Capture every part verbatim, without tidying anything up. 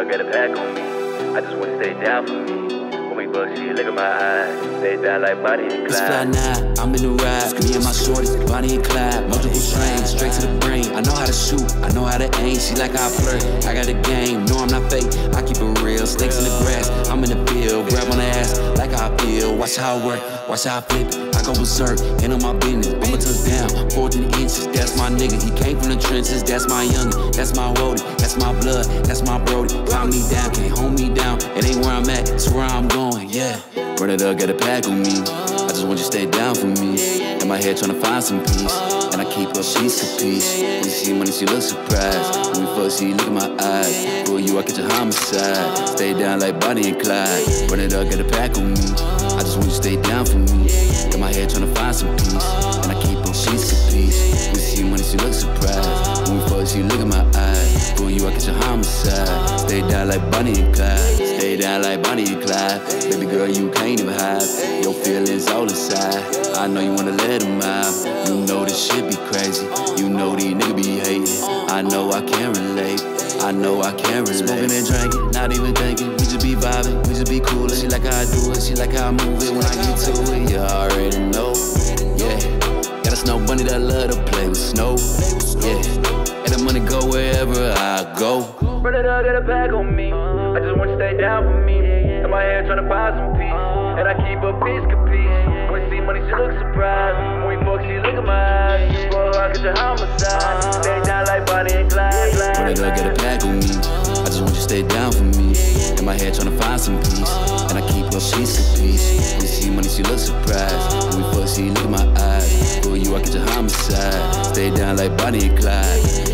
dog got a pack on me. I just wanna stay down for me. When we fuck shit, look at my eyes. Stay down like Bonnie and Clyde. It's fly now, I'm in the ride. Me and my shorties, Bonnie and Clyde. Multiple strains, straight to the brain. I know how to shoot, I know how to aim. She like how I flirt, I got a game. No, I'm not fake, I keep it real. Snakes in the grass, I'm in the field. Grab on the ass, like how I feel. Watch how I work, watch how I flip it. I go berserk, ain't on my business. I'ma touch down, fourteen inches. That's my nigga, he came from the trenches. That's my youngin', that's my roadie. That's my blood, that's my brody. Calm me down, can't hold me down. It ain't where I'm at, it's where I'm going, yeah. Run it up, got a pack on me. I just want you to stay down for me. In my head tryna find some peace, and I keep her piece to piece. When you see money, she look surprised. When we fuck, she look in my eyes. For you, I catch a homicide. Stay down like Bonnie and Clyde. Run it up, got a pack on me. I just want you to stay down for me. In my head tryna find some peace, and I keep her piece to piece. When you see money, she look surprised. When we fuck, she look in my eyes. For you, I catch a homicide. Stay down like Bonnie and Clyde. Stay down like Bonnie and Clyde. Baby girl, you can't even hide your feelings all inside. I know you wanna let them out. You know this shit be crazy. You know these niggas be hating. I know I can relate. I know I can relate. Smoking and drinking, not even thinking. We just be vibing, we just be coolin'. She like how I do it, she like how I move it. When I get to it, you already know. Yeah, got a snow bunny that love to play with snow. Yeah, and the money go wherever I go. Brother dog got a pack on me. I just want you to stay down for me. In my head tryna find some peace, and I keep a piece to piece. When she see money, she look surprised. When we fuck, she look at my eyes. Bro, I get your homicide. Stay down like Bonnie and Clyde. Brother dog got a pack on me. I just want you to stay down for me. In my head tryna find some peace, and I keep a piece to piece. When you see money, she look surprised. When we fuck, she look at my eyes. For you, I get your homicide. Stay down like Bonnie and Clyde.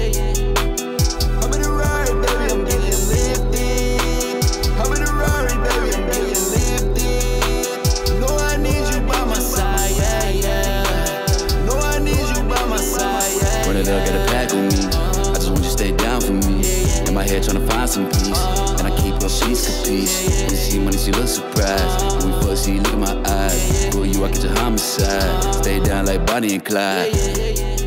Got a pack on me. I just want you to stay down for me. In my head tryna find some peace, and I keep her piece to piece. When you see money, she look surprised. When we fuck, she look at my eyes. For you, I get your homicide. Stay down like Bonnie and Clyde.